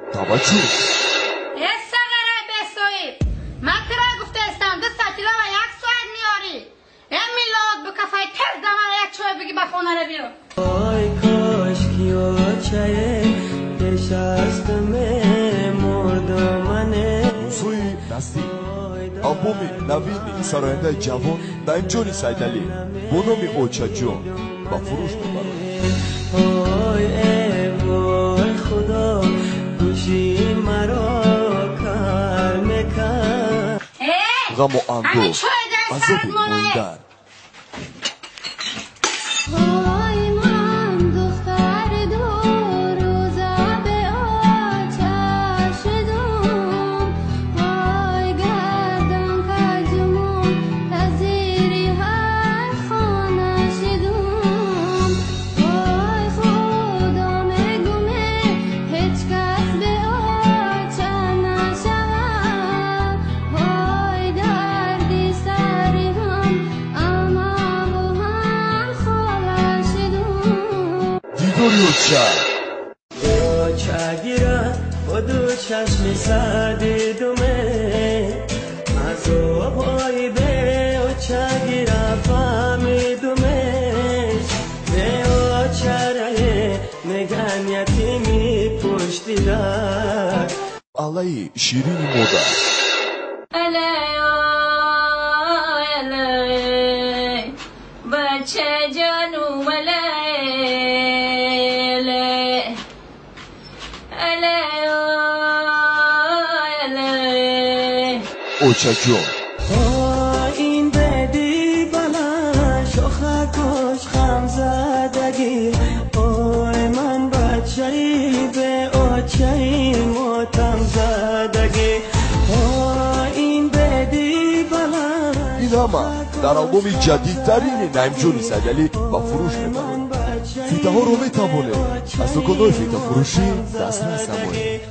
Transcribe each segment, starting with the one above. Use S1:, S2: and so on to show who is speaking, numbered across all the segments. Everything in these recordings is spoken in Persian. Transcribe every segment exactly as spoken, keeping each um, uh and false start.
S1: توجه.
S2: استقره بسوی مطرح گفته استم دو ساعتی و یک ساعت میاری این میلاد به کفای تر زمان یک چوه بگی به خونه رو بیرون.
S3: آی کاش کیو چه نشستم مردمانه
S1: موضوعی نزدیک آلبومی نوین سراینده جوان نعیم سیدعلی با نام اوچاجون با فروش میبرد.
S3: آی ای خدا گوشی مرا کار میکن
S1: غم و اندوه عذاب موندن.
S3: اوچا گیرا خودو چشم سادی دومه از او پای به اوچا گیرا فامی دومش به اوچا رای نگان یتیمی پشتی دار
S1: علای شیرین مودا
S2: بچه جانو ملای
S1: اوچاجون
S3: این بدی بلا شخکش خم زدگی اوی من بچه‌ای به اوچه‌ای ماتم زدگی این بدی بلا
S1: این همه در آلبوم جدیدترین نعیم سیدعلی با فروش میبرد. فیته ها رو میتوانه از دکان‌های فیته فروشی دسترس نمایید.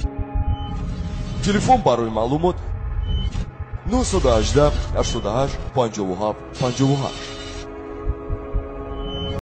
S1: تلفن برای معلومات نه یک هشت هشت هشت پنج هفت پنج هشت